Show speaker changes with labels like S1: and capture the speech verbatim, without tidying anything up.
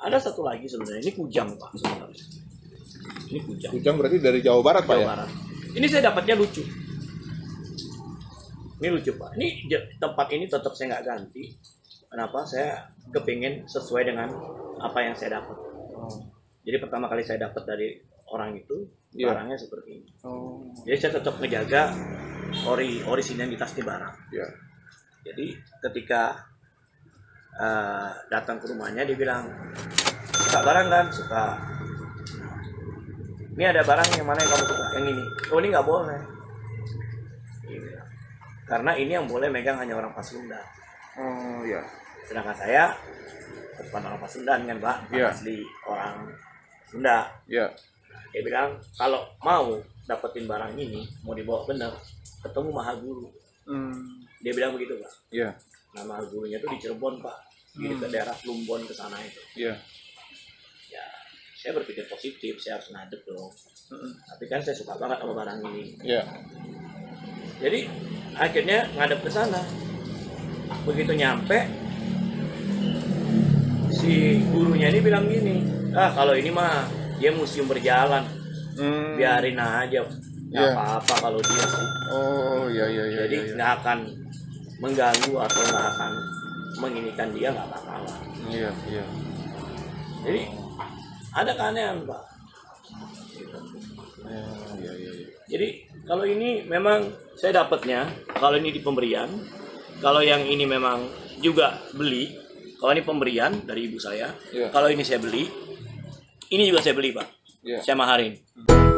S1: ada satu lagi sebenarnya, ini kujang Pak sebenarnya. Ini kujang.
S2: Kujang berarti dari Jawa Barat Pak
S1: Jawa
S2: ya?
S1: Barat. Ini saya dapatnya lucu. Ini lucu Pak. Ini tempat ini tetap saya nggak ganti. Kenapa? Saya kepingin sesuai dengan apa yang saya dapat.
S2: Oh.
S1: Jadi pertama kali saya dapat dari orang itu,
S2: yeah.
S1: barangnya seperti ini.
S2: Oh.
S1: Jadi saya tetap ngejaga ori orisinalitas di barang.
S2: Yeah.
S1: Jadi ketika uh, datang ke rumahnya dia bilang, suka barang kan? Suka. Ini ada barang yang mana yang kamu suka? Yang ini. Oh ini nggak boleh. Ini. Karena ini yang boleh megang hanya orang Pasundan.
S2: Oh ya.
S1: Sedangkan saya bukan orang Pasundan kan Pak,
S2: yeah.
S1: asli orang Sunda.
S2: Iya. Yeah.
S1: Dia bilang kalau mau dapetin barang ini, mau dibawa bener, ketemu Mahaguru.
S2: Hmm.
S1: Dia bilang begitu Pak.
S2: Iya.
S1: Yeah. Nama gurunya tuh di Cirebon Pak, di
S2: hmm.
S1: ke daerah Plumbon ke sana itu.
S2: Iya. Yeah.
S1: Ya, saya berpikir positif, saya harus ngadep dong. Mm-mm. Tapi kan saya suka banget sama barang ini.
S2: Iya. Yeah.
S1: Jadi akhirnya ngadep ke sana. Begitu nyampe, si gurunya ini bilang gini, ah kalau ini mah dia museum berjalan, hmm. biarin aja, nggak yeah. apa-apa kalau dia sih.
S2: Oh iya iya iya.
S1: Jadi nggak ya, ya. akan mengganggu atau nggak akan menginikan dia, nggak bakalan.
S2: Iya iya.
S1: Jadi ada keanehan Pak.
S2: Iya iya iya.
S1: Jadi kalau ini memang saya dapatnya, kalau ini di pemberian, kalau yang ini memang juga beli, kalau ini pemberian dari ibu saya, yeah. kalau ini saya beli, ini juga saya beli Pak, yeah. saya maharin.